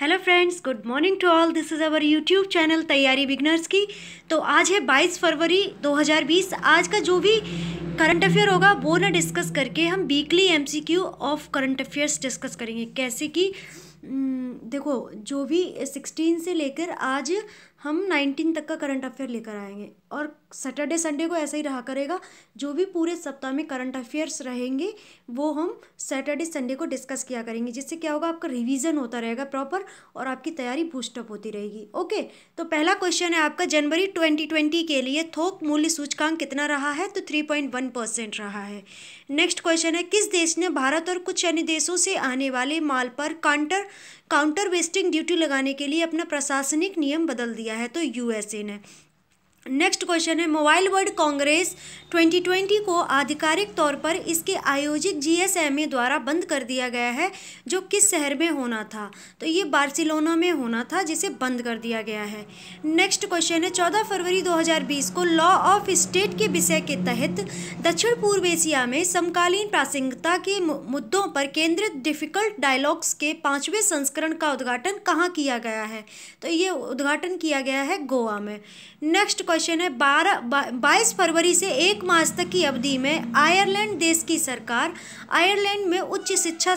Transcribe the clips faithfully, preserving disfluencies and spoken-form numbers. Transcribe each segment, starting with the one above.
Hello friends, good morning to all. This is our YouTube channel तैयारी beginners की। तो आज है बाईस फरवरी दो हज़ार बीस। आज का जो भी करंट अफेयर होगा वो ना डिस्कस करके हम weekly MCQ of current affairs discuss करेंगे। कैसे कि देखो, जो भी सिक्सटीन से लेकर आज हम नाइनटीन तक का करंट अफेयर लेकर आएंगे और सैटरडे संडे को ऐसा ही रहा करेगा। जो भी पूरे सप्ताह में करंट अफेयर्स रहेंगे वो हम सैटरडे संडे को डिस्कस किया करेंगे, जिससे क्या होगा, आपका रिवीजन होता रहेगा प्रॉपर और आपकी तैयारी बूस्टअप होती रहेगी। ओके, तो पहला क्वेश्चन है आपका, जनवरी ट्वेंटी ट्वेंटी के लिए थोक मूल्य सूचकांक कितना रहा है? तो थ्री पॉइंट वन परसेंट रहा है। नेक्स्ट क्वेश्चन है, किस देश ने भारत और कुछ अन्य देशों से आने वाले माल पर काउंटर काउंटर वेस्टिंग ड्यूटी लगाने के लिए अपना प्रशासनिक नियम बदल दिया है? तो यूएसए ने। नेक्स्ट क्वेश्चन है, mobile world congress twenty twenty को आधिकारिक तौर पर इसके आयोजक जीएसएमए द्वारा बंद कर दिया गया है, जो किस शहर में होना था? तो ये बार्सिलोना में होना था, जिसे बंद कर दिया गया है। नेक्स्ट क्वेश्चन है, चौदह फरवरी दो हज़ार बीस को लॉ ऑफ स्टेट के विषय के तहत दक्षिण पूर्व एशिया में समकालीन प्रासंगिकता के मुद्दों पर केंद्रित डिफिकल्ट डायलॉग्स के पांचवें संस्करण का उद्घाटन कहाँ किया गया है? तो ये उद्घाटन किया गया है गोवा में। नेक्स्ट क्वेश्चन है, बारह बाईस फरवरी से एक मार्च तक की अवधि में आयरलैंड देश की सरकार आयरलैंड में उच्च शिक्षा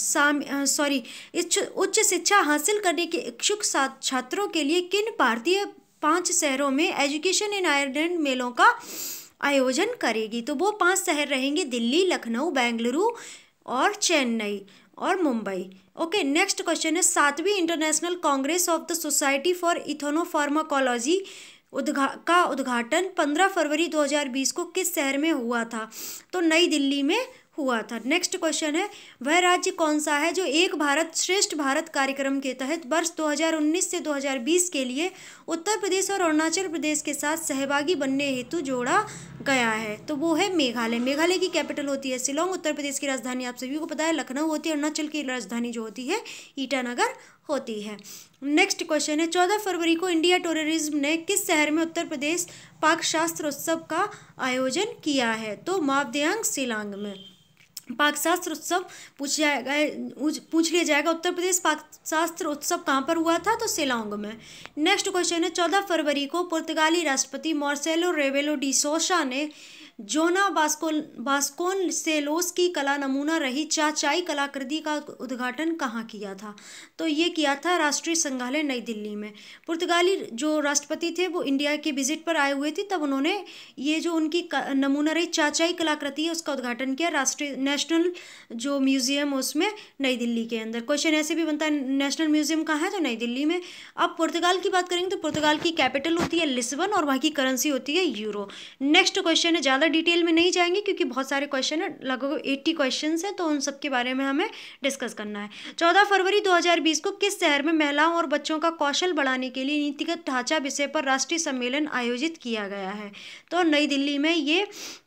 सॉरी उच्च शिक्षा हासिल करने के इच्छुक छात्रों के लिए किन भारतीय पांच शहरों में एजुकेशन इन आयरलैंड मेलों का आयोजन करेगी? तो वो पांच शहर रहेंगे, दिल्ली, लखनऊ, बेंगलुरु और चेन्नई और मुंबई। ओके, नेक्स्ट क्वेश्चन है, सातवीं international congress of the society for ethnopharmacology उद्घा का उद्घाटन पंद्रह फरवरी दो हज़ार बीस को किस शहर में हुआ था? तो नई दिल्ली में हुआ था। नेक्स्ट क्वेश्चन है, वह राज्य कौन सा है जो एक भारत श्रेष्ठ भारत कार्यक्रम के तहत वर्ष दो हज़ार उन्नीस से दो हज़ार बीस के लिए उत्तर प्रदेश और अरुणाचल प्रदेश के साथ सहभागी बनने हेतु जोड़ा गया है? तो वो है मेघालय। मेघालय की कैपिटल होती है शिलोंग, उत्तर प्रदेश की राजधानी आप सभी को पता है लखनऊ होती है, अरुणाचल की राजधानी जो होती है ईटानगर होती है। नेक्स्ट क्वेश्चन है, चौदह फरवरी को इंडिया टूरिज्म ने किस शहर में उत्तर प्रदेश पाक शास्त्र उत्सव का आयोजन किया है? तो मावदेयांग शिलांग में। पाक शास्त्र उत्सव पूछ जाएगा पूछ लिया जाएगा, उत्तर प्रदेश पाक शास्त्र उत्सव कहाँ पर हुआ था? तो शिलांग में। नेक्स्ट क्वेश्चन है, चौदह फरवरी को पुर्तगाली राष्ट्रपति मार्सेलो रेबेलो डी सोसा ने जोना बास्कोल बास्कोनसेलोस की कला नमूना रही चाचाई कलाकृति का उद्घाटन कहाँ किया था? तो ये किया था राष्ट्रीय संग्रहालय नई दिल्ली में। पुर्तगाली जो राष्ट्रपति थे वो इंडिया के विजिट पर आए हुए थे, तब उन्होंने ये जो उनकी नमूना रही चाचाई कलाकृति है उसका उद्घाटन किया राष्ट्रीय नेशनल जो म्यूजियम उसमें नई दिल्ली के अंदर। क्वेश्चन ऐसे भी बनता है, नेशनल म्यूजियम कहाँ है? तो नई दिल्ली में। अब पुर्तगाल की बात करेंगे तो पुर्तगाल की कैपिटल होती है लिस्बन और वहाँ की करेंसी होती है यूरो। नेक्स्ट क्वेश्चन है, ज़्यादा डिटेल में नहीं जाएंगे क्योंकि बहुत सारे क्वेश्चन है, लगभग अस्सी क्वेश्चंस हैं, तो उन सब के बारे में हमें डिस्कस करना है। चौदह फरवरी दो हज़ार बीस को किस शहर में महिलाओं और बच्चों का कौशल बढ़ाने के लिए नीतिगत ढांचा विषय पर राष्ट्रीय सम्मेलन आयोजित किया गया है? तो नई दिल्ली में ये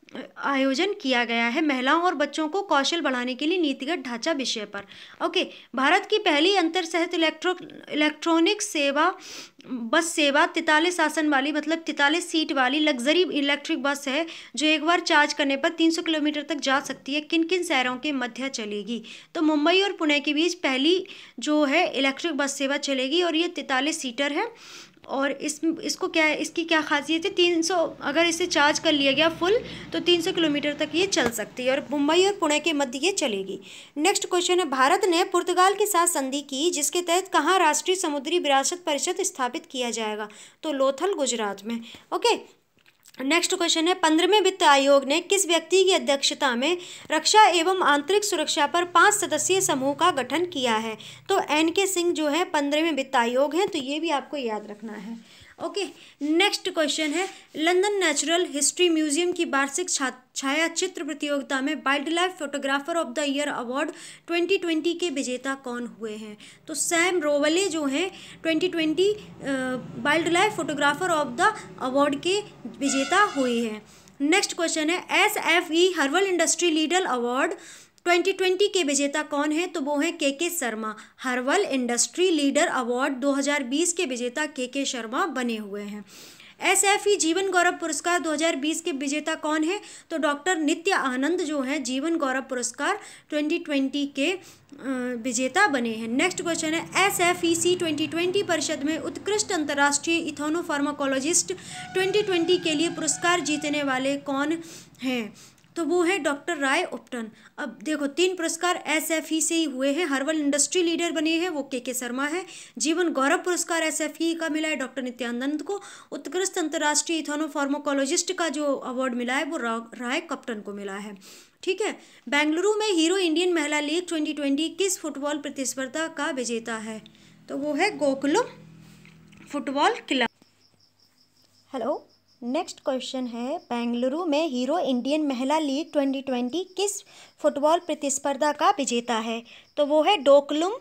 आयोजन किया गया है, महिलाओं और बच्चों को कौशल बढ़ाने के लिए नीतिगत ढांचा विषय पर। ओके, भारत की पहली अंतर शहर इलेक्ट्रो इलेक्ट्रॉनिक सेवा बस सेवा तैंतालीस आसन वाली मतलब तैंतालीस सीट वाली लग्जरी इलेक्ट्रिक बस है, जो एक बार चार्ज करने पर तीन सौ किलोमीटर तक जा सकती है। किन किन शहरों के मध्य चलेगी? तो मुंबई और पुणे के बीच पहली जो है इलेक्ट्रिक बस सेवा चलेगी और ये तैंतालीस सीटर है। और इस इसको क्या है, इसकी क्या खासियत है? तीन सौ अगर इसे चार्ज कर लिया गया फुल तो तीन सौ किलोमीटर तक ये चल सकती है और मुंबई और पुणे के मध्य ये चलेगी। नेक्स्ट क्वेश्चन है, भारत ने पुर्तगाल के साथ संधि की जिसके तहत कहाँ राष्ट्रीय समुद्री विरासत परिषद स्थापित किया जाएगा? तो लोथल, गुजरात में। ओके, नेक्स्ट क्वेश्चन है, पंद्रहवें वित्त आयोग ने किस व्यक्ति की अध्यक्षता में रक्षा एवं आंतरिक सुरक्षा पर पांच सदस्यीय समूह का गठन किया है? तो एन के सिंह जो है पंद्रहवें वित्त आयोग हैं, तो ये भी आपको याद रखना है। ओके, नेक्स्ट क्वेश्चन है, लंदन नेचुरल हिस्ट्री म्यूजियम की वार्षिक छाया चित्र प्रतियोगिता में wildlife photographer of the year award twenty twenty के विजेता कौन हुए हैं? तो सैम रोवले जो हैं twenty twenty wildlife photographer of the award के विजेता हुए हैं। नेक्स्ट क्वेश्चन है, S F E herbal industry leader award twenty twenty के विजेता कौन है? तो वो हैं K K Sharma. Herbal industry leader award दो हज़ार बीस के विजेता के के शर्मा बने हुए हैं। एसएफई जीवन गौरव पुरस्कार दो हज़ार बीस के विजेता कौन है? तो डॉक्टर नित्य आनंद जो हैं जीवन गौरव पुरस्कार ट्वेंटी ट्वेंटी के विजेता बने हैं। नेक्स्ट क्वेश्चन है एसएफईसी ट्वेंटी ट्वेंटी परिषद में उत्कृष्ट अंतर्राष्ट्रीय इथोनोफार्माकोलॉजिस्ट ट्वेंटी ट्वेंटी के लिए पुरस्कार जीतने वाले कौन हैं? तो वो है डॉक्टर राय उपटन। अब देखो तीन पुरस्कार एसएफई से ही हुए हैं। हर्बल इंडस्ट्री लीडर बने हैं वो के के शर्मा है। जीवन गौरव पुरस्कार एसएफई का मिला है डॉक्टर नित्यानंद को। उत्कृष्ट अंतर्राष्ट्रीय इथोनोफार्माकोलॉजिस्ट का जो अवार्ड मिला है वो राय कप्टन को मिला है। ठीक है। बेंगलुरु में हीरो इंडियन महिला लीग ट्वेंटी ट्वेंटी किस फुटबॉल प्रतिस्पर्धा का विजेता है? तो वो है Gokulam football club. Hello, next question है बेंगलुरु में हीरो इंडियन महिला लीग ट्वेंटी ट्वेंटी किस फुटबॉल प्रतिस्पर्धा का विजेता है? तो वो है Gokulam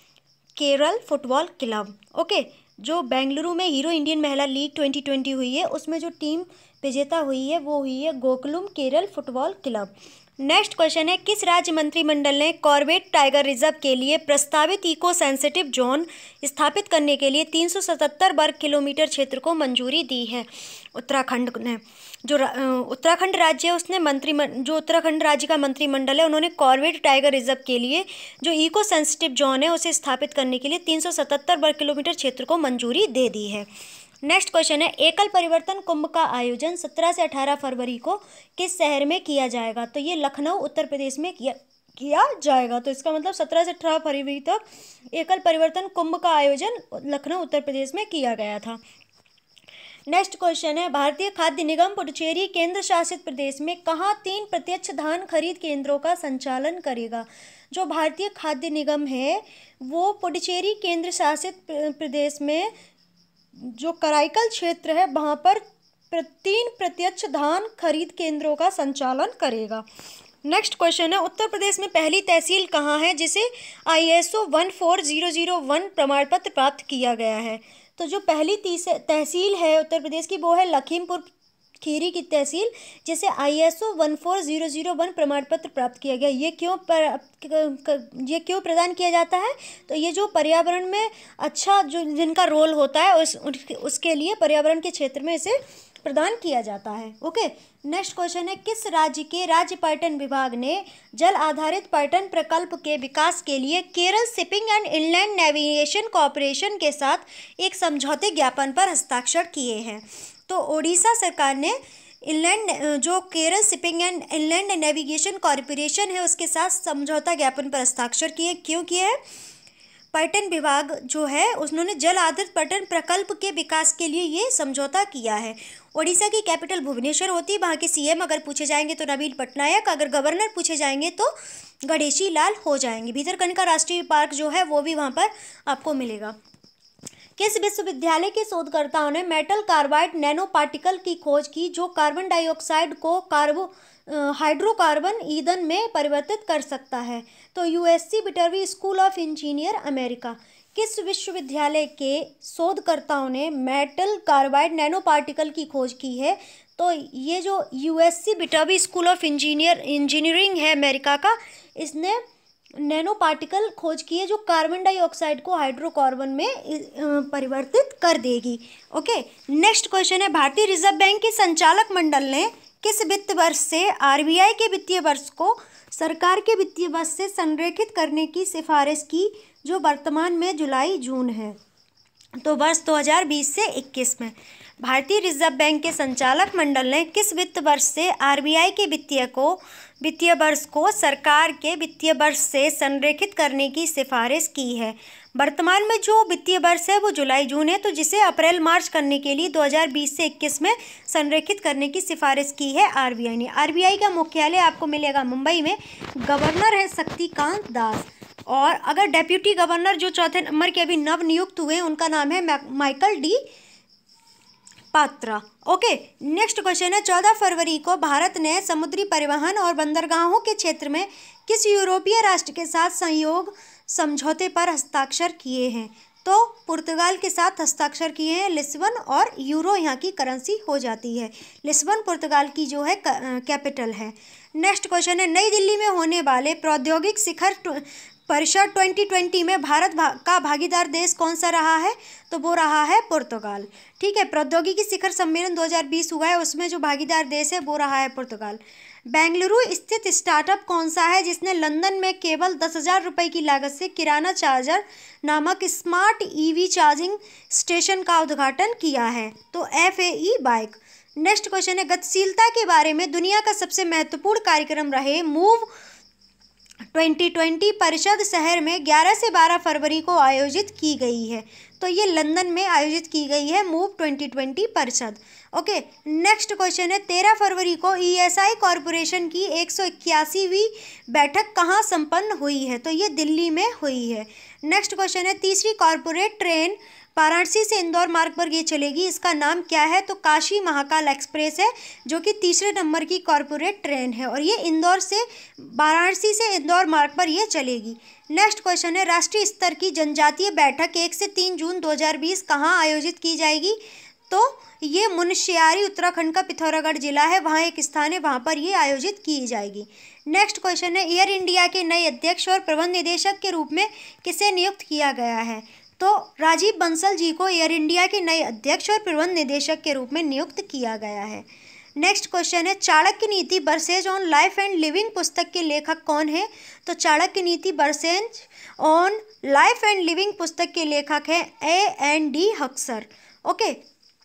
Kerala football club. Okay, जो बेंगलुरु में हीरो इंडियन महिला लीग ट्वेंटी ट्वेंटी हुई है उसमें जो टीम विजेता हुई है वो हुई है Gokulam Kerala football club. Next question है किस राज्य मंत्रिमंडल ने कॉर्बेट टाइगर रिजर्व के लिए प्रस्तावित इको सेंसिटिव जोन स्थापित करने के लिए तीन सौ सतहत्तर वर्ग किलोमीटर क्षेत्र को मंजूरी दी है? उत्तराखंड ने। जो उत्तराखंड राज्य है उसने मंत्री जो उत्तराखंड राज्य का मंत्रिमंडल है उन्होंने कॉर्बेट टाइगर रिजर्व के लिए जो इको सेंसिटिव जोन है उसे स्थापित करने के लिए तीन सौ सतहत्तर वर्ग किलोमीटर क्षेत्र को मंजूरी दे दी है। नेक्स्ट क्वेश्चन है एकल परिवर्तन कुंभ का आयोजन सत्रह से अठारह फरवरी को किस शहर में किया जाएगा? तो ये लखनऊ उत्तर प्रदेश में किया किया जाएगा। तो इसका मतलब सत्रह से अठारह फरवरी तक एकल परिवर्तन कुंभ का आयोजन लखनऊ उत्तर प्रदेश में किया गया था। नेक्स्ट क्वेश्चन है भारतीय खाद्य निगम पुडुचेरी केंद्र शासित प्रदेश में कहाँ तीन प्रत्यक्ष धान खरीद केंद्रों का संचालन करेगा? जो भारतीय खाद्य निगम है वो पुडुचेरी केंद्र शासित प्रदेश में जो कराईकल क्षेत्र है वहाँ पर तीन प्रत्यक्ष धान खरीद केंद्रों का संचालन करेगा। नेक्स्ट क्वेश्चन है उत्तर प्रदेश में पहली तहसील कहाँ है जिसे I S O one four zero zero one प्रमाण पत्र प्राप्त किया गया है? तो जो पहली तहसील है उत्तर प्रदेश की वो है लखीमपुर खीरी की तहसील जिसे I S O one four zero zero one प्रमाण पत्र प्राप्त किया गया। ये क्यों पर, ये क्यों प्रदान किया जाता है? तो ये जो पर्यावरण में अच्छा जो जिनका रोल होता है उस उसके लिए पर्यावरण के क्षेत्र में इसे प्रदान किया जाता है। ओके, नेक्स्ट क्वेश्चन है किस राज्य के राज्य पर्यटन विभाग ने जल आधारित पर्यटन प्रकल्प के विकास के लिए Kerala shipping and inland navigation corporation के साथ एक समझौते ज्ञापन पर हस्ताक्षर किए हैं? तो ओडिशा सरकार ने इनलैंड जो Kerala shipping and inland navigation corporation है उसके साथ समझौता ज्ञापन पर हस्ताक्षर किए। क्यों किए हैं? पर्यटन विभाग जो है उन्होंने जल आधारित पर्यटन प्रकल्प के विकास के लिए ये समझौता किया है। ओडिशा की कैपिटल भुवनेश्वर होती है। वहाँ के सीएम अगर पूछे जाएंगे तो नवीन पटनायक, अगर गवर्नर पूछे जाएंगे तो गणेशी लाल हो जाएंगे। भीतरकनिका राष्ट्रीय पार्क जो है वो भी वहाँ पर आपको मिलेगा। किस विश्वविद्यालय के शोधकर्ताओं ने मेटल कार्बाइड नैनो पार्टिकल की खोज की जो कार्बन डाइऑक्साइड को कार्बो हाइड्रोकार्बन ईंधन में परिवर्तित कर सकता है? तो यूएससी बिटरवी स्कूल ऑफ इंजीनियर अमेरिका। किस विश्वविद्यालय के शोधकर्ताओं ने मेटल कार्बाइड नैनो पार्टिकल की खोज की है? तो ये जो यूएससी बिटरवी स्कूल ऑफ इंजीनियर इंजीनियरिंग है अमेरिका का, इसने नैनो पार्टिकल खोज की है जो कार्बन डाइऑक्साइड को हाइड्रोकार्बन में परिवर्तित कर देगी। ओके, नेक्स्ट क्वेश्चन है भारतीय रिजर्व बैंक के संचालक मंडल ने किस वित्त वर्ष से आरबीआई के वित्तीय वर्ष को सरकार के वित्तीय वर्ष से संरेखित करने की सिफारिश की जो वर्तमान में जुलाई जून है? तो वर्ष दो हज़ार बीस से इक्कीस में भारतीय रिजर्व बैंक के संचालक मंडल ने किस वित्त वर्ष से आरबीआई के वित्तीय को वित्तीय वर्ष को सरकार के वित्तीय वर्ष से संरेखित करने की सिफारिश की है? वर्तमान में जो वित्तीय वर्ष है वो जुलाई जून है, तो जिसे अप्रैल मार्च करने के लिए दो हज़ार बीस से इक्कीस में संरेखित करने की सिफारिश की है आरबीआई ने। आरबीआई का मुख्यालय आपको मिलेगा मुंबई में। गवर्नर है शक्तिकांत दास और अगर डेप्यूटी गवर्नर जो चौथे नंबर के अभी नव नियुक्त हुए उनका नाम है Michael D Patra. Okay, next question है चौदह फरवरी को भारत ने समुद्री परिवहन और बंदरगाहों के क्षेत्र में किस यूरोपीय राष्ट्र के साथ सहयोग समझौते पर हस्ताक्षर किए हैं? तो पुर्तगाल के साथ हस्ताक्षर किए हैं। लिस्बन और यूरो यहाँ की करेंसी हो जाती है। लिस्बन पुर्तगाल की जो है कैपिटल है। नेक्स्ट क्वेश्चन है नई दिल्ली में होने वाले प्रौद्योगिक शिखर परिषद ट्वेंटी ट्वेंटी में भारत भा, का भागीदार देश कौन सा रहा है? तो वो रहा है पुर्तगाल। ठीक है, प्रौद्योगिकी शिखर सम्मेलन दो हज़ार बीस हुआ है, उसमें जो भागीदार देश है वो रहा है पुर्तगाल। बेंगलुरु स्थित स्टार्टअप कौन सा है जिसने लंदन में केवल दस हजार रुपये की लागत से किराना चार्जर नामक स्मार्ट ईवी चार्जिंग स्टेशन का उद्घाटन किया है? तो F A E bike. Next question है, गतिशीलता के बारे में दुनिया का सबसे महत्वपूर्ण कार्यक्रम रहे मूव ट्वेंटी ट्वेंटी परिषद शहर में ग्यारह से बारह फरवरी को आयोजित की गई है। तो ये लंदन में आयोजित की गई है मूव ट्वेंटी ट्वेंटी परिषद। ओके, नेक्स्ट क्वेश्चन है, तेरह फरवरी को ई एस आई कॉरपोरेशन की एक सौ इक्यासीवीं बैठक कहाँ संपन्न हुई है? तो ये दिल्ली में हुई है। नेक्स्ट क्वेश्चन है, तीसरी कॉरपोरेट ट्रेन वाराणसी से इंदौर मार्ग पर ये चलेगी, इसका नाम क्या है? तो काशी महाकाल एक्सप्रेस है, जो कि तीसरे नंबर की कॉरपोरेट ट्रेन है और ये इंदौर से वाराणसी से इंदौर मार्ग पर ये चलेगी। नेक्स्ट क्वेश्चन है, राष्ट्रीय स्तर की जनजातीय बैठक एक से तीन जून दो हज़ार बीस कहाँ आयोजित की जाएगी? तो ये मुनस्यारी उत्तराखंड का पिथौरागढ़ जिला है, वहाँ एक स्थान है, वहाँ पर ये आयोजित की जाएगी। नेक्स्ट क्वेश्चन है, एयर इंडिया के नए अध्यक्ष और प्रबंध निदेशक के रूप में किसे नियुक्त किया गया है? तो राजीव बंसल जी को एयर इंडिया के नए अध्यक्ष और प्रबंध निदेशक के रूप में नियुक्त किया गया है। नेक्स्ट क्वेश्चन है, Chanakya Niti verses on life and living पुस्तक के लेखक कौन है? तो Chanakya Niti verses on life and living पुस्तक के लेखक हैं A N D Haksar. Okay,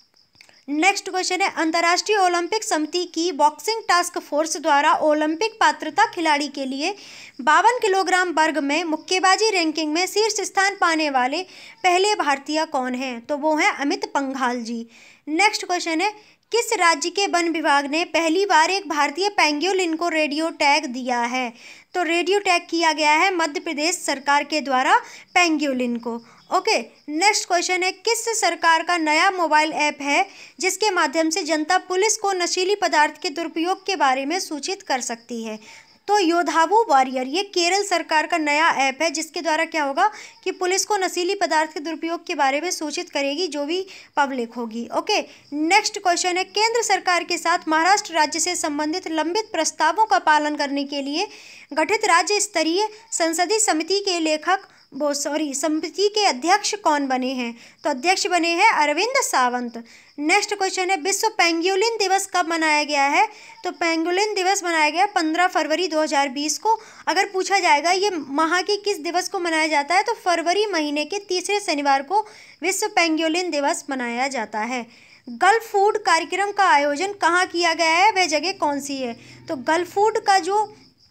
next question है, अंतर्राष्ट्रीय ओलंपिक समिति की बॉक्सिंग टास्क फोर्स द्वारा ओलंपिक पात्रता खिलाड़ी के लिए बावन किलोग्राम वर्ग में मुक्केबाजी रैंकिंग में शीर्ष स्थान पाने वाले पहले भारतीय कौन हैं? तो वो हैं अमित पंघाल जी। नेक्स्ट क्वेश्चन है, किस राज्य के वन विभाग ने पहली बार एक भारतीय पेंगुलिन को रेडियो टैग दिया है? तो रेडियो टैग किया गया है मध्य प्रदेश सरकार के द्वारा पेंगुलिन को। ओके, नेक्स्ट क्वेश्चन है, किस सरकार का नया मोबाइल ऐप है जिसके माध्यम से जनता पुलिस को नशीली पदार्थ के दुरुपयोग के बारे में सूचित कर सकती है? तो योधावु वॉरियर, ये केरल सरकार का नया ऐप है जिसके द्वारा क्या होगा कि पुलिस को नशीली पदार्थ के दुरुपयोग के बारे में सूचित करेगी जो भी पब्लिक होगी। ओके, नेक्स्ट क्वेश्चन है, केंद्र सरकार के साथ महाराष्ट्र राज्य से संबंधित लंबित प्रस्तावों का पालन करने के लिए गठित राज्य स्तरीय संसदीय समिति के लेखक वो सॉरी समिति के अध्यक्ष कौन बने हैं? तो अध्यक्ष बने हैं अरविंद सावंत। नेक्स्ट क्वेश्चन है, विश्व पेंगुलिन दिवस कब मनाया गया है? तो पेंगुलिन दिवस मनाया गया पंद्रह फरवरी दो हज़ार बीस को। अगर पूछा जाएगा ये माह के किस दिवस को मनाया जाता है, तो फरवरी महीने के तीसरे शनिवार को विश्व पेंगुलिन दिवस मनाया जाता है। गल्फ फूड कार्यक्रम का आयोजन कहाँ किया गया है, वह जगह कौन सी है? तो गल्फ फूड का जो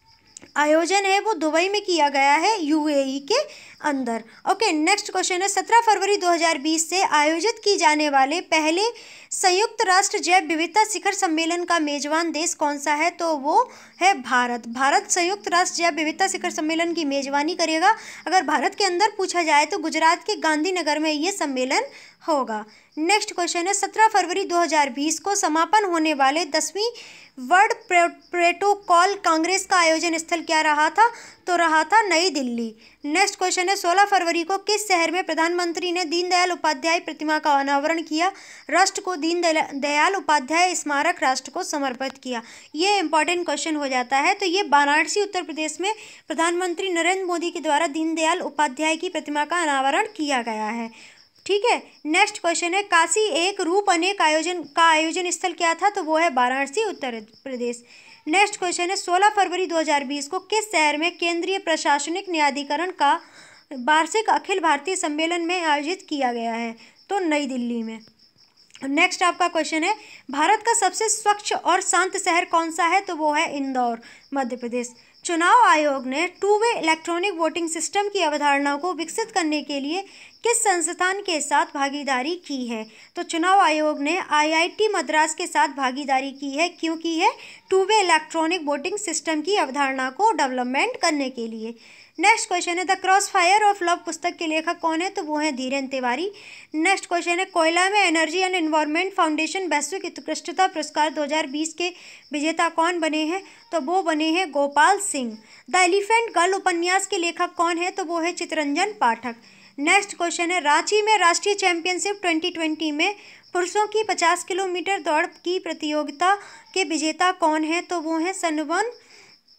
आयोजन है वो दुबई में किया गया है, यू ए ई के अंदर। ओके, नेक्स्ट क्वेश्चन है, सत्रह फरवरी दो हज़ार बीस से आयोजित की जाने वाले पहले संयुक्त राष्ट्र जैव विविधता शिखर सम्मेलन का मेजबान देश कौन सा है? तो वो है भारत। भारत संयुक्त राष्ट्र जैव विविधता शिखर सम्मेलन की मेजबानी करेगा। अगर भारत के अंदर पूछा जाए तो गुजरात के गांधीनगर में ये सम्मेलन होगा। नेक्स्ट क्वेश्चन है, सत्रह फरवरी दो हज़ार बीस को समापन होने वाले दसवीं वर्ल्ड प्रोटोकॉल कांग्रेस का आयोजन स्थल क्या रहा था? तो रहा था नई दिल्ली। नेक्स्ट क्वेश्चन है, सोलह फरवरी को किस शहर में प्रधानमंत्री ने दीनदयाल उपाध्याय प्रतिमा का अनावरण किया? राष्ट्र को दीनदयाल उपाध्याय स्मारक राष्ट्र को समर्पित किया। ये इंपॉर्टेंट क्वेश्चन हो जाता है। तो ये वाराणसी उत्तर प्रदेश में प्रधानमंत्री नरेंद्र मोदी के द्वारा दीनदयाल उपाध्याय की प्रतिमा का अनावरण किया गया है। ठीक है, नेक्स्ट क्वेश्चन है, काशी एक रूप अनेक आयोजन का आयोजन स्थल क्या था? तो वो है वाराणसी उत्तर प्रदेश। नेक्स्ट क्वेश्चन है, सोलह फरवरी दो हज़ार बीस को किस शहर में केंद्रीय प्रशासनिक न्यायाधिकरण का वार्षिक अखिल भारतीय सम्मेलन में आयोजित किया गया है? तो नई दिल्ली में। नेक्स्ट आपका क्वेश्चन है, भारत का सबसे स्वच्छ और शांत शहर कौन सा है? तो वो है इंदौर, मध्य प्रदेश। चुनाव आयोग ने two way electronic voting system की अवधारणा को विकसित करने के लिए किस संस्थान के साथ भागीदारी की है? तो चुनाव आयोग ने आई आई टी मद्रास के साथ भागीदारी की है। क्यों की है? Two way electronic voting system की अवधारणा को डेवलपमेंट करने के लिए। नेक्स्ट क्वेश्चन है, the cross fire of love पुस्तक के लेखक कौन है? तो वो हैं धीरेन्द्र तिवारी। नेक्स्ट क्वेश्चन है, कोयला में एनर्जी एंड एनवायरनमेंट फाउंडेशन वैश्विक उत्कृष्टता पुरस्कार दो हज़ार बीस के विजेता कौन बने हैं? तो वो बने हैं Gopal Singh. The elephant girl उपन्यास के लेखक कौन है? तो वो है चितरंजन पाठक। नेक्स्ट क्वेश्चन है, रांची में राष्ट्रीय चैंपियनशिप ट्वेंटी ट्वेंटी में पुरुषों की पचास किलोमीटर दौड़ की प्रतियोगिता के विजेता कौन है? तो वो हैं सनवन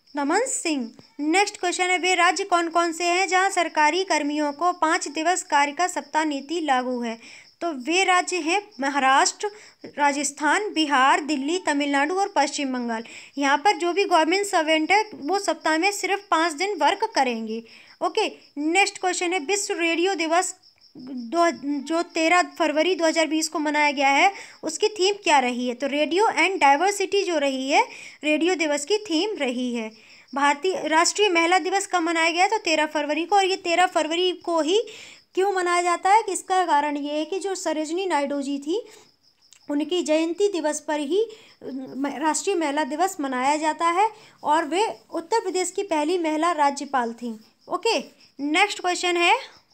दमन सिंह। नेक्स्ट क्वेश्चन है, वे राज्य कौन कौन से हैं जहां सरकारी कर्मियों को पाँच दिवस कार्य का सप्ताह नीति लागू है? तो वे राज्य हैं महाराष्ट्र, राजस्थान, बिहार, दिल्ली, तमिलनाडु और पश्चिम बंगाल। यहाँ पर जो भी गवर्नमेंट सर्वेंट है वो सप्ताह में सिर्फ पाँच दिन वर्क करेंगे। ओके, नेक्स्ट क्वेश्चन है, विश्व रेडियो दिवस दो जो तेरह फरवरी दो हज़ार बीस को मनाया गया है उसकी थीम क्या रही है? तो रेडियो एंड डाइवर्सिटी जो रही है रेडियो दिवस की थीम रही है। भारतीय राष्ट्रीय महिला दिवस कब मनाया गया है? तो तेरह फरवरी को। और ये तेरह फरवरी को ही क्यों मनाया जाता है? कि इसका कारण ये है कि जो सरोजिनी नायडू जी थी उनकी जयंती दिवस पर ही राष्ट्रीय महिला दिवस मनाया जाता है और वे उत्तर प्रदेश की पहली महिला राज्यपाल थीं। ओके, नेक्स्ट क्वेश्चन है,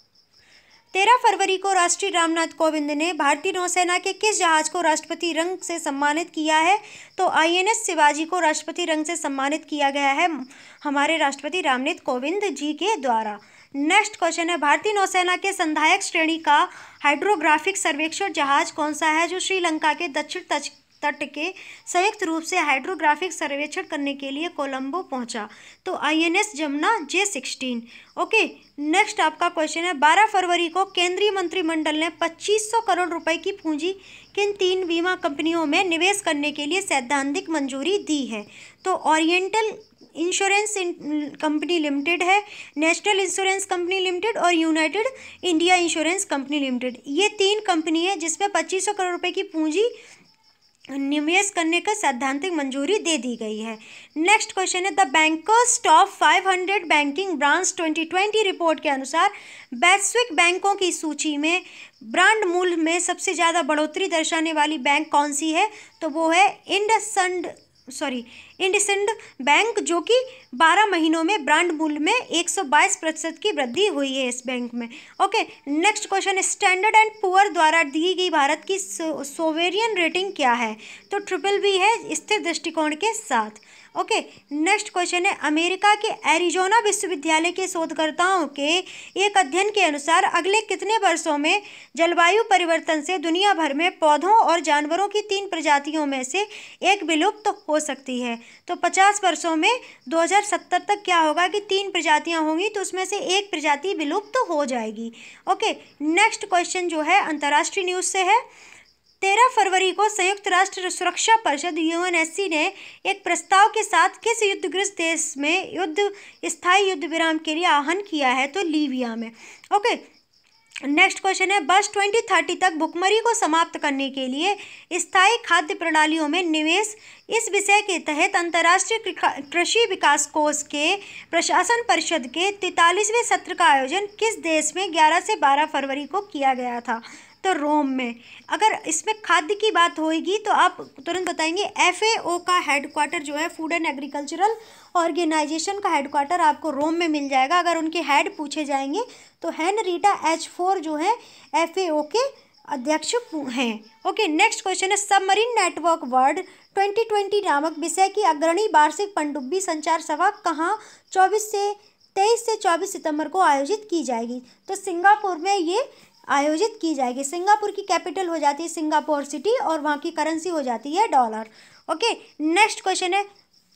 तेरह फरवरी को राष्ट्रपति रामनाथ कोविंद ने भारतीय नौसेना के किस जहाज को राष्ट्रपति रंग से सम्मानित किया है? तो आईएनएस शिवाजी को राष्ट्रपति रंग से सम्मानित किया गया है हमारे राष्ट्रपति रामनाथ कोविंद जी के द्वारा। नेक्स्ट क्वेश्चन है, भारतीय नौसेना के संधायक श्रेणी का हाइड्रोग्राफिक सर्वेक्षण जहाज कौन सा है जो श्रीलंका के दक्षिण तट के संयुक्त रूप से हाइड्रोग्राफिक सर्वेक्षण करने के लिए कोलंबो पहुंचा? तो INS Jamuna J sixteen. Okay, next आपका क्वेश्चन है, बारह फरवरी को केंद्रीय मंत्रिमंडल ने पच्चीस सौ करोड़ रुपए की पूंजी किन तीन बीमा कंपनियों में निवेश करने के लिए सैद्धांतिक मंजूरी दी है? तो ओरिएंटल इंश्योरेंस कंपनी लिमिटेड है, नेशनल इंश्योरेंस कंपनी लिमिटेड और united India insurance company limited. ये तीन कंपनी है जिसमें पच्चीस सौ करोड़ रुपए की पूंजी निवेश करने का सैद्धांतिक मंजूरी दे दी गई है। नेक्स्ट क्वेश्चन है, the bankers top five hundred banking brands twenty twenty report के अनुसार वैश्विक बैंकों की सूची में ब्रांड मूल्य में सबसे ज़्यादा बढ़ोतरी दर्शाने वाली बैंक कौन सी है? तो वो है इंडसइंड सॉरी इंडसइंड बैंक, जो कि बारह महीनों में ब्रांड मूल्य में एक सौ बाईस प्रतिशत की वृद्धि हुई है इस बैंक में। Okay, next question, standard and poor द्वारा दी गई भारत की सोवेरियन रेटिंग क्या है? तो ट्रिपल बी है स्थिर दृष्टिकोण के साथ। ओके, नेक्स्ट क्वेश्चन है, अमेरिका के एरिजोना विश्वविद्यालय के शोधकर्ताओं के एक अध्ययन के अनुसार अगले कितने वर्षों में जलवायु परिवर्तन से दुनिया भर में पौधों और जानवरों की तीन प्रजातियों में से एक विलुप्त तो हो सकती है? तो पचास वर्षों में दो हज़ार सत्तर तक क्या होगा कि तीन प्रजातियां होंगी तो उसमें से एक प्रजाति विलुप्त तो हो जाएगी। ओके, नेक्स्ट क्वेश्चन जो है अंतर्राष्ट्रीय न्यूज़ से है, तेरह फरवरी को संयुक्त राष्ट्र सुरक्षा परिषद यूएनएससी ने एक प्रस्ताव के साथ किस युद्धग्रस्त देश में युद्ध स्थायी युद्ध विराम के लिए आह्वान किया है? तो लीबिया में। ओके, नेक्स्ट क्वेश्चन है, वर्ष ट्वेंटी थर्टी तक भुखमरी को समाप्त करने के लिए स्थायी खाद्य प्रणालियों में निवेश, इस विषय के तहत अंतर्राष्ट्रीय कृषि विकास कोष के प्रशासन परिषद के तैंतालीसवें सत्र का आयोजन किस देश में ग्यारह से बारह फरवरी को किया गया था? तो रोम में। अगर इसमें खाद्य की बात होगी तो आप तुरंत बताएंगे एफएओ का हेडक्वार्टर जो है फूड एंड एग्रीकल्चरल ऑर्गेनाइजेशन का हेडक्वार्टर आपको रोम में मिल जाएगा। अगर उनके हेड पूछे जाएंगे तो हेनरीटा एच फोर जो है एफएओ के अध्यक्ष हैं। ओके, नेक्स्ट क्वेश्चन है, submarine network world twenty twenty नामक विषय की अग्रणी वार्षिक पनडुब्बी संचार सभा कहाँ चौबीस से तेईस से चौबीस सितंबर को आयोजित की जाएगी? तो सिंगापुर में ये आयोजित की जाएगी। सिंगापुर की कैपिटल हो जाती है सिंगापुर सिटी और वहाँ की करेंसी हो जाती है डॉलर। ओके, नेक्स्ट क्वेश्चन है,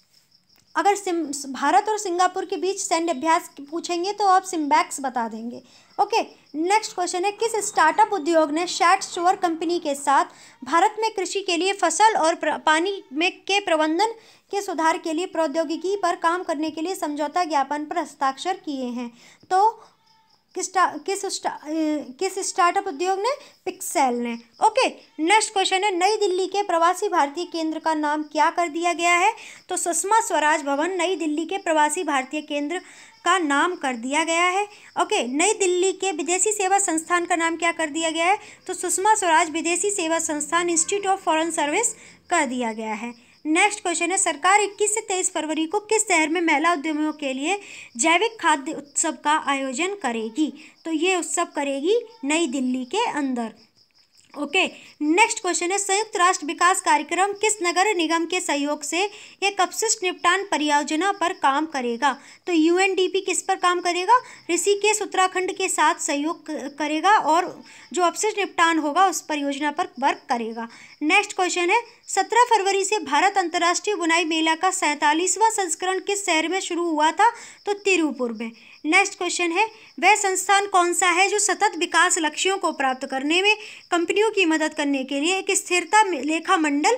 अगर सिम भारत और सिंगापुर के बीच सैन्य अभ्यास पूछेंगे तो आप सिम्बैक्स बता देंगे। ओके, नेक्स्ट क्वेश्चन है, किस स्टार्टअप उद्योग ने शैट शोर कंपनी के साथ भारत में कृषि के लिए फसल और पानी में के प्रबंधन के सुधार के लिए प्रौद्योगिकी पर काम करने के लिए समझौता ज्ञापन पर हस्ताक्षर किए हैं? तो किस किस स्टा, किस स्टार्टअप उद्योग ने? पिक्सेल ने। ओके, नेक्स्ट क्वेश्चन है, नई दिल्ली के प्रवासी भारतीय केंद्र का नाम क्या कर दिया गया है? तो सुषमा स्वराज भवन नई दिल्ली के प्रवासी भारतीय केंद्र का नाम कर दिया गया है। ओके, नई दिल्ली के विदेशी सेवा संस्थान का नाम क्या कर दिया गया है? तो सुषमा स्वराज विदेशी सेवा संस्थान इंस्टीट्यूट ऑफ फॉरेन सर्विस कर दिया गया है। नेक्स्ट क्वेश्चन है, सरकार इक्कीस से तेईस फरवरी को किस शहर में महिला उद्यमियों के लिए जैविक खाद्य उत्सव का आयोजन करेगी? तो ये उत्सव करेगी नई दिल्ली के अंदर। ओके, नेक्स्ट क्वेश्चन है संयुक्त राष्ट्र विकास कार्यक्रम किस नगर निगम के सहयोग से एक अपशिष्ट निपटान परियोजना पर काम करेगा? तो यूएनडीपी किस पर काम करेगा? ऋषिकेश उत्तराखंड के साथ सहयोग करेगा और जो अपशिष्ट निपटान होगा उस परियोजना पर वर्क करेगा। नेक्स्ट क्वेश्चन है सत्रह फरवरी से भारत अंतर्राष्ट्रीय बुनाई मेला का सैंतालीसवां संस्करण किस शहर में शुरू हुआ था? तो तिरुपुर में। नेक्स्ट क्वेश्चन है वह संस्थान कौन सा है जो सतत विकास लक्ष्यों को प्राप्त करने में कंपनियों की मदद करने के लिए एक स्थिरता लेखा मंडल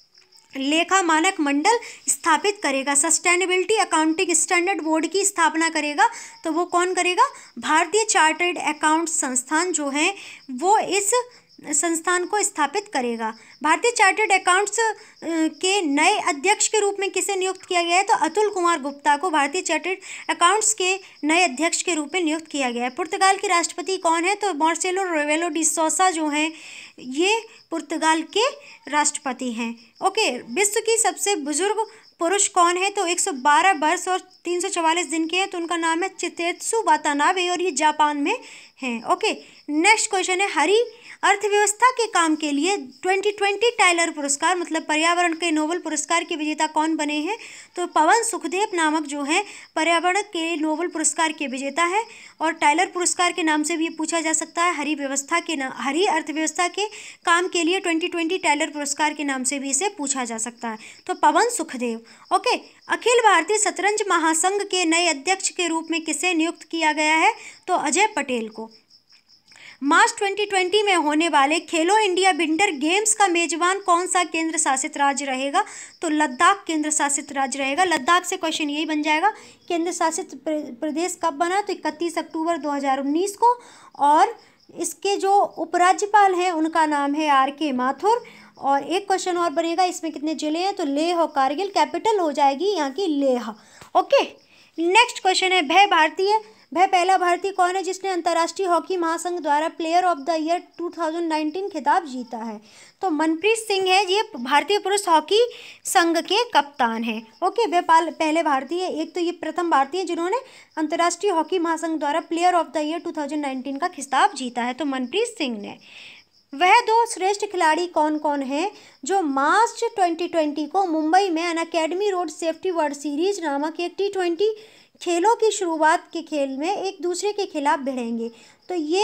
लेखा मानक मंडल स्थापित करेगा, सस्टेनेबिलिटी अकाउंटिंग स्टैंडर्ड बोर्ड की स्थापना करेगा? तो वो कौन करेगा? भारतीय चार्टर्ड अकाउंट संस्थान जो है वो इस संस्थान को स्थापित करेगा। भारतीय चार्टर्ड अकाउंट्स के नए अध्यक्ष के रूप में किसे नियुक्त किया गया है? तो अतुल कुमार गुप्ता को भारतीय चार्टर्ड अकाउंट्स के नए अध्यक्ष के रूप में नियुक्त किया गया है। पुर्तगाल के राष्ट्रपति कौन है? तो मार्सेलो रेवेलो डी सोसा जो हैं ये पुर्तगाल के राष्ट्रपति हैं। ओके, विश्व की सबसे बुजुर्ग पुरुष कौन है? तो एक सौ बारह वर्ष और तीन सौ चवालीस दिन के हैं, तो उनका नाम है चितेत्सु वातानाबे और ये जापान में हैं। ओके, नेक्स्ट क्वेश्चन है हरी अर्थव्यवस्था के काम के लिए ट्वेंटी ट्वेंटी टाइलर पुरस्कार मतलब पर्यावरण के नोबेल पुरस्कार के विजेता कौन बने हैं? तो पवन सुखदेव नामक जो हैं पर्यावरण के नोबेल पुरस्कार के विजेता हैं और टाइलर पुरस्कार के नाम से भी पूछा जा सकता है। हरी व्यवस्था के ना हरी अर्थव्यवस्था के काम के लिए ट्वेंटी ट्वेंटी टाइलर पुरस्कार के नाम से भी इसे पूछा जा सकता है। तो पवन सुखदेव। ओके, अखिल भारतीय शतरंज महासंघ के नए अध्यक्ष के रूप में किसे नियुक्त किया गया है? तो अजय पटेल को। मार्च ट्वेंटी ट्वेंटी में होने वाले खेलो इंडिया विंटर गेम्स का मेजबान कौन सा केंद्र शासित राज्य रहेगा? तो लद्दाख केंद्र शासित राज्य रहेगा। लद्दाख से क्वेश्चन यही बन जाएगा केंद्र शासित प्रदेश कब बना? तो इकतीस अक्टूबर दो हज़ार उन्नीस को और इसके जो उपराज्यपाल हैं उनका नाम है आर के माथुर। और एक क्वेश्चन और बनेगा इसमें कितने जिले हैं? तो लेह और कारगिल, कैपिटल हो जाएगी यहाँ की लेह। ओके, नेक्स्ट क्वेश्चन है भय भारतीय वह पहला भारतीय कौन है जिसने अंतर्राष्ट्रीय हॉकी महासंघ द्वारा player of the year two thousand nineteen खिताब जीता है? तो मनप्रीत सिंह है, ये भारतीय पुरुष हॉकी संघ के कप्तान हैं। ओके, वे पहले भारतीय एक तो ये प्रथम भारतीय जिन्होंने अंतर्राष्ट्रीय हॉकी महासंघ द्वारा player of the year two thousand nineteen का खिताब जीता है, तो मनप्रीत सिंह ने। वह दो श्रेष्ठ खिलाड़ी कौन कौन हैं जो मार्च ट्वेंटी ट्वेंटी को मुंबई में Unacademy road safety world series नामक एक टी ट्वेंटी खेलों की शुरुआत के खेल में एक दूसरे के खिलाफ भिड़ेंगे? तो ये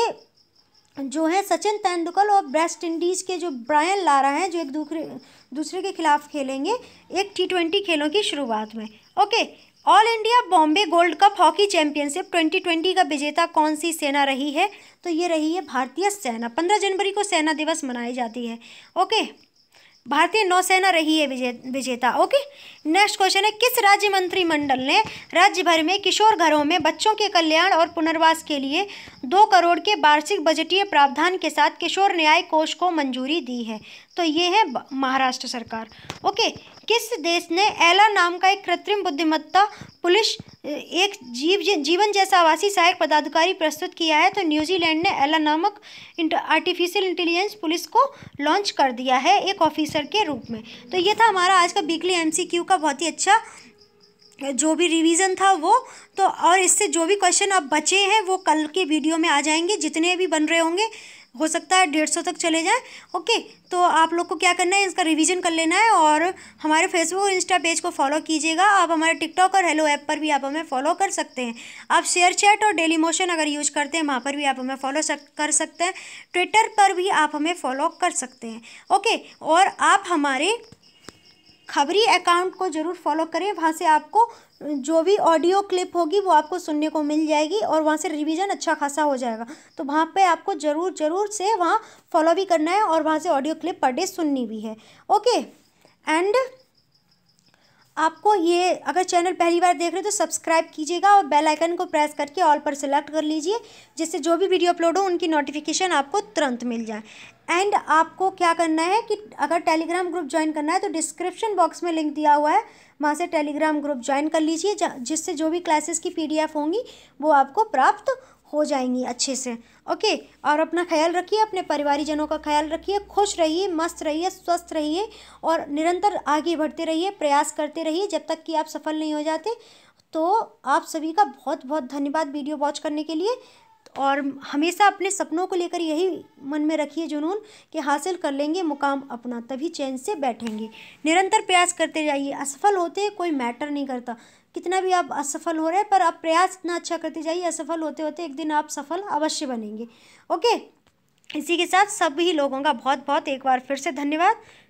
जो है सचिन तेंदुलकर और वेस्ट इंडीज़ के जो ब्रायन लारा हैं जो एक दूसरे दूसरे के खिलाफ खेलेंगे एक टी ट्वेंटी खेलों की शुरुआत में। Okay, all India Bombay gold cup hockey championship twenty twenty का विजेता कौन सी सेना रही है? तो ये रही है भारतीय सेना। पंद्रह जनवरी को सेना दिवस मनाई जाती है। ओके, भारतीय नौसेना रही है विजे विजेता। ओके, नेक्स्ट क्वेश्चन है किस राज्य मंत्रिमंडल ने राज्य भर में किशोर घरों में बच्चों के कल्याण और पुनर्वास के लिए दो करोड़ के वार्षिक बजटीय प्रावधान के साथ किशोर न्याय कोष को मंजूरी दी है? तो ये है महाराष्ट्र सरकार। ओके, किस देश ने एला नाम का एक कृत्रिम बुद्धिमत्ता पुलिस एक जीव जीवन जैसा आवासीय सहायक पदाधिकारी प्रस्तुत किया है? तो न्यूजीलैंड ने एला नामक आर्टिफिशियल इंटेलिजेंस पुलिस को लॉन्च कर दिया है एक ऑफिसर के रूप में। तो ये था हमारा आज का वीकली एमसीक्यू का बहुत ही अच्छा जो भी रिवीजन था वो। तो और इससे जो भी क्वेश्चन अब बचे हैं वो कल के वीडियो में आ जाएंगे, जितने भी बन रहे होंगे हो सकता है डेढ़ सौ तक चले जाएं। ओके, तो आप लोग को क्या करना है, इसका रिवीजन कर लेना है और हमारे फेसबुक और इंस्टा पेज को फॉलो कीजिएगा। आप हमारे टिकटॉक और हेलो ऐप पर भी आप हमें फॉलो कर सकते हैं। आप शेयर चैट और डेली मोशन अगर यूज करते हैं वहाँ पर भी आप हमें फॉलो कर सकते हैं। ट्विटर पर भी आप हमें फॉलो कर सकते हैं। ओके, और आप हमारे खबरी अकाउंट को ज़रूर फॉलो करें, वहाँ से आपको जो भी ऑडियो क्लिप होगी वो आपको सुनने को मिल जाएगी और वहाँ से रिवीजन अच्छा खासा हो जाएगा। तो वहाँ पे आपको ज़रूर ज़रूर से वहाँ फॉलो भी करना है और वहाँ से ऑडियो क्लिप पर डे सुननी भी है। ओके, एंड आपको ये अगर चैनल पहली बार देख रहे हो तो सब्सक्राइब कीजिएगा और बेल आइकन को प्रेस करके ऑल पर सेलेक्ट कर लीजिए, जिससे जो भी वीडियो अपलोड हो उनकी नोटिफिकेशन आपको तुरंत मिल जाए। एंड आपको क्या करना है कि अगर टेलीग्राम ग्रुप ज्वाइन करना है तो डिस्क्रिप्शन बॉक्स में लिंक दिया हुआ है, वहाँ से टेलीग्राम ग्रुप ज्वाइन कर लीजिए, जिससे जो भी क्लासेस की पीडीएफ होंगी वो आपको प्राप्त हो जाएंगी अच्छे से। ओके, और अपना ख्याल रखिए, अपने परिवारीजनों का ख्याल रखिए, खुश रहिए, मस्त रहिए, स्वस्थ रहिए और निरंतर आगे बढ़ते रहिए, प्रयास करते रहिए जब तक कि आप सफल नहीं हो जाते। तो आप सभी का बहुत बहुत धन्यवाद वीडियो वॉच करने के लिए। और हमेशा अपने सपनों को लेकर यही मन में रखिए जुनून कि हासिल कर लेंगे मुकाम अपना, तभी चैन से बैठेंगे। निरंतर प्रयास करते जाइए, असफल होते कोई मैटर नहीं करता, कितना भी आप असफल हो रहे हैं पर आप प्रयास इतना अच्छा करते जाइए, असफल होते होते एक दिन आप सफल अवश्य बनेंगे। ओके, इसी के साथ सभी लोगों का बहुत बहुत एक बार फिर से धन्यवाद।